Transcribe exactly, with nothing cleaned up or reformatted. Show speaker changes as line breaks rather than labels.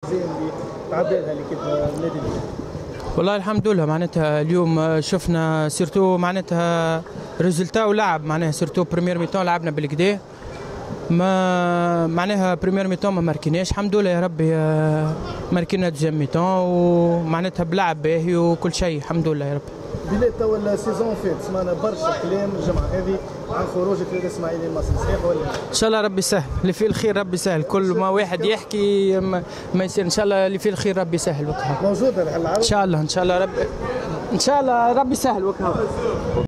زين اللي تعدى لها ليكيب النادي الاهلي؟
والله الحمد لله معناتها اليوم شفنا سيرتو معناتها ريزلتا ولعب معناها سيرتو بريمير ميتون لعبنا بالكدا ما معناها بريمير ميتون ما ماركيناش الحمد لله يا ربي ماركينا دوزيام ميتون ومعناتها بلعب باهي وكل شيء الحمد لله يا ربي.
بلاد توا السيزون فات سمعنا برشا كلام الجمعه هذه عن خروجك للاسماعيلي المصري، صحيح ولا؟
ان شاء الله ربي يسهل، اللي فيه الخير ربي يسهل، كل ما واحد يحكي ما, ما يصير، ان شاء الله اللي فيه الخير ربي يسهل وقتها.
موجوده العرض؟
ان شاء الله ان شاء الله ربي ان شاء الله ربي يسهل وقتها.